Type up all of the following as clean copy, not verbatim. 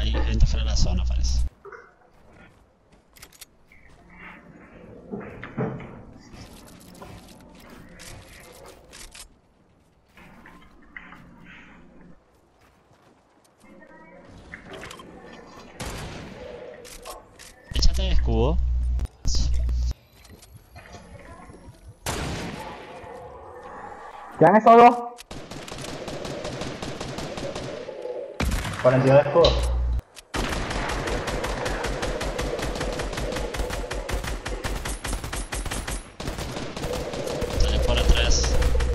hay gente fuera de la zona, parece. Échate escudo. ¿Quedan esos dos? 42 de escudo. Sale por atrás.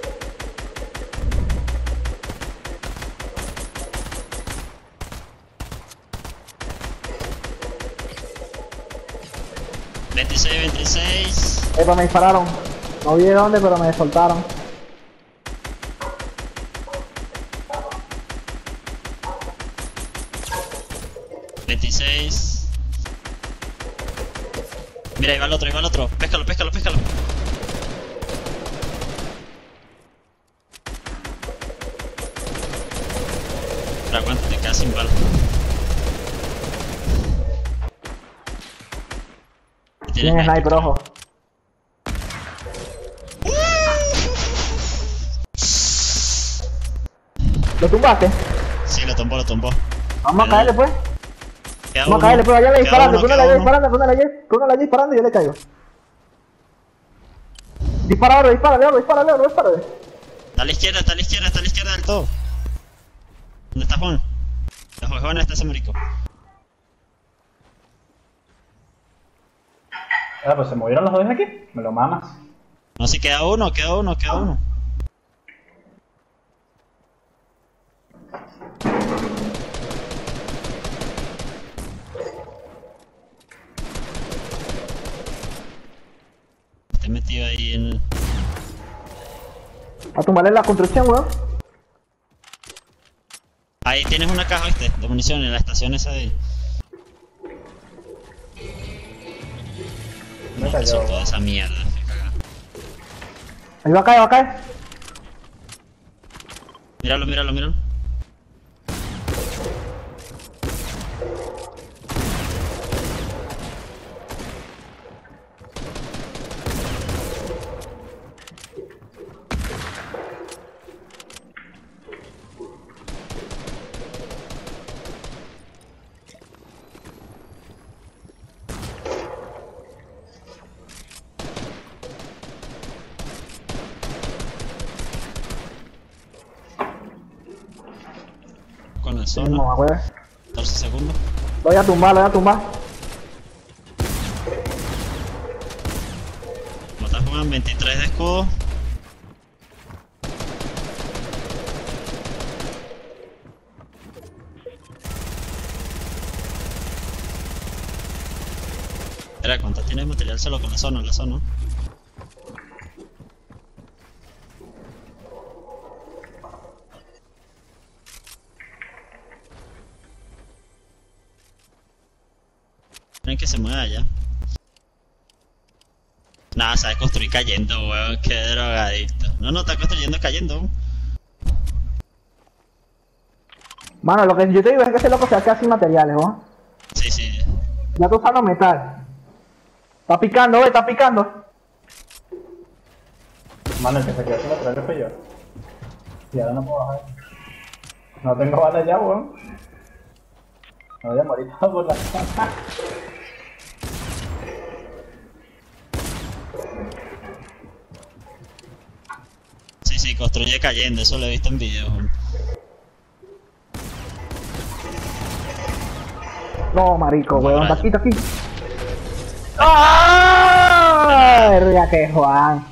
$26. Epa, me dispararon. No vi de dónde, pero me soltaron. $26. Mira, ahí va el otro, ahí va el otro. Péscalo, péscalo, péscalo. Pero aguántate, quedas sin bala. Tienen sniper, ojo. ¿Lo tumbaste? Sí, lo tumbó, lo tumbó. Vamos a caerle pues. Queda Vamos a uno. caerle pues, allá le Queda disparando, uno, que uno queda le uno. disparando, que uno le disparando y yo le caigo. Dispara ahora, dispárale. Está a la izquierda, está a la izquierda, está a la izquierda del todo. ¿Dónde está Juan? Juan está ese marico. Ah, pues se movieron los dos de aquí. Me lo mamas. No, si queda uno, queda uno, queda uno. Estoy metido ahí en el... A tumbarle la construcción, weón. Ahí tienes una caja, ¿viste? De municiones en la estación esa de ahí. Me No, cayó. soltó esa mierda, qué cagada. Ahí va a caer. Míralo, míralo, míralo. Con el Sí, zona, mamá, weón. 14 segundos. Lo voy a tumbar. Matas Juan, 23 de escudo. Espera, ¿cuánto tiene de material solo con la zona, Tienen que se mueva ya. Nada, sabe construir cayendo, weón, qué drogadicto. No, está construyendo cayendo. Mano, lo que yo te digo es que ese loco se hace sin materiales, weón. Sí, sí. Ya está usando metal. Está picando, está picando. Mano, el que se quedó sin material fue yo. Y ahora no puedo bajar. No tengo balas ya, weón. Me voy a morir por la cara. Sí, construye cayendo, eso lo he visto en videos. Weón. No, marico, weón. Vaya. Está aquí. ¡Ah! Verga, que Juan.